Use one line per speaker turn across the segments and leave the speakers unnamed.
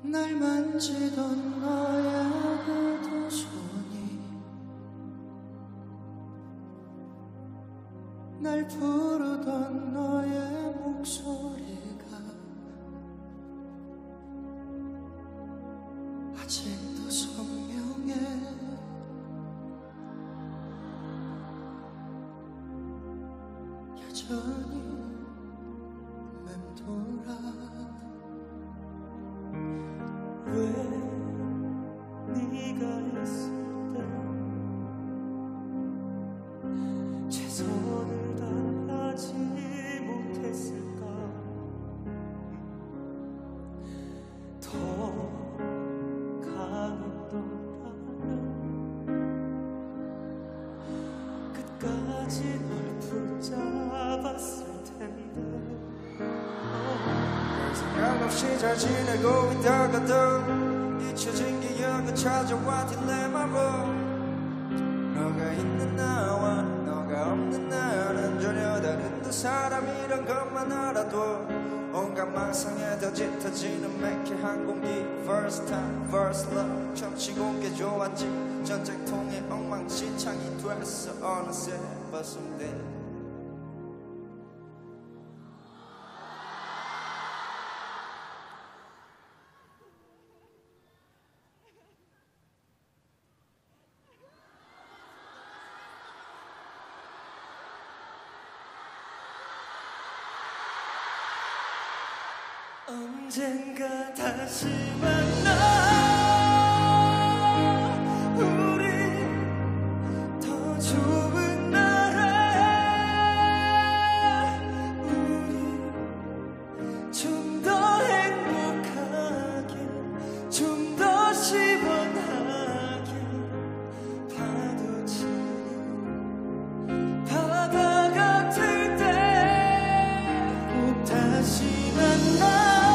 날 만지던 너의 그 두 손이 날 부르던 너의 목소리가 아직도 선명해. 여전히 맴돌아. 왜 네가 있을 때 최선을 다하지 못했을까. 더 강했더라면 끝까지 널 붙잡았을 텐데.
생각 없이 잘 지내고 있다가도 잊혀진 기억은 찾아와 딜레마로. 너가 있는 나와 너가 없는 나는 전혀 다른 두 사람이란 것만 알아도 온갖 망상에 더 짙어지는 매캐한 공기. First time, first love 처음 치고 게 좋았지. 전쟁통에 엉망진창이 됐어. 어느새 벗음돼.
언젠가 다시 만나. 우리 더 좋은 나라에 우리 좀 더 행복하게 좀 더 시원하게 파도치는 바다 같을 때 꼭 다시 만나.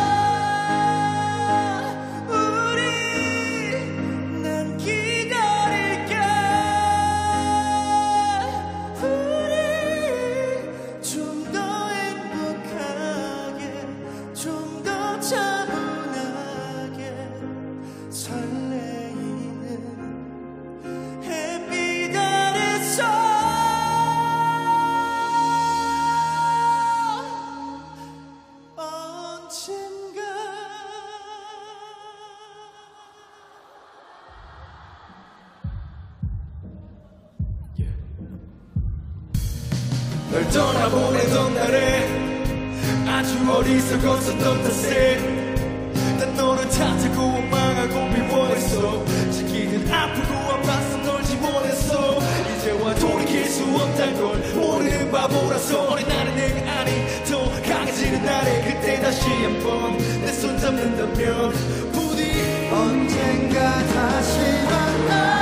널 떠나보내던 날에 아주 어리석었었던 탓에 난 너를 찾고 원망하고 미워했어. 자기는 아프고 아파서 널 지원했어. 이제와 돌이킬 수 없단 걸 모르는 바보라서. 어린 나는 내가 아닌 더 강해지는 날에 그때 다시 한번 내 손 잡는다면 부디
언젠가 다시 만나.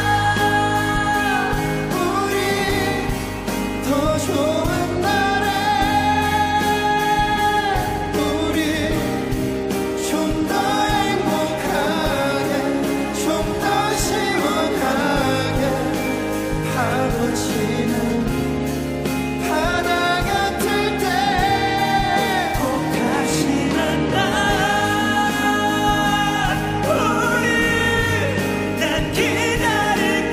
더 좋은 날에 우리 좀 더 행복하게 좀 더 시원하게 파도치는 바다 같을 때 꼭 다시 만나. 우리 난 기다릴게.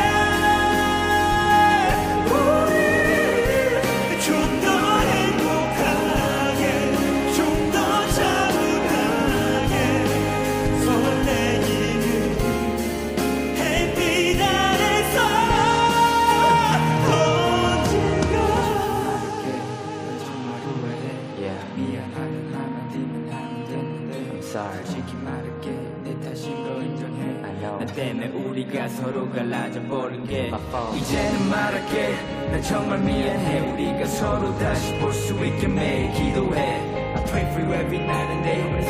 솔직히 말할게 내 탓인 거 인정해. 나 때문에 우리가 서로 갈라져 버린 게 이제는 말할게. 난 정말 미안해. 우리가 서로 다시 볼 수 있게 매일 기도해. I pray for you every night and day.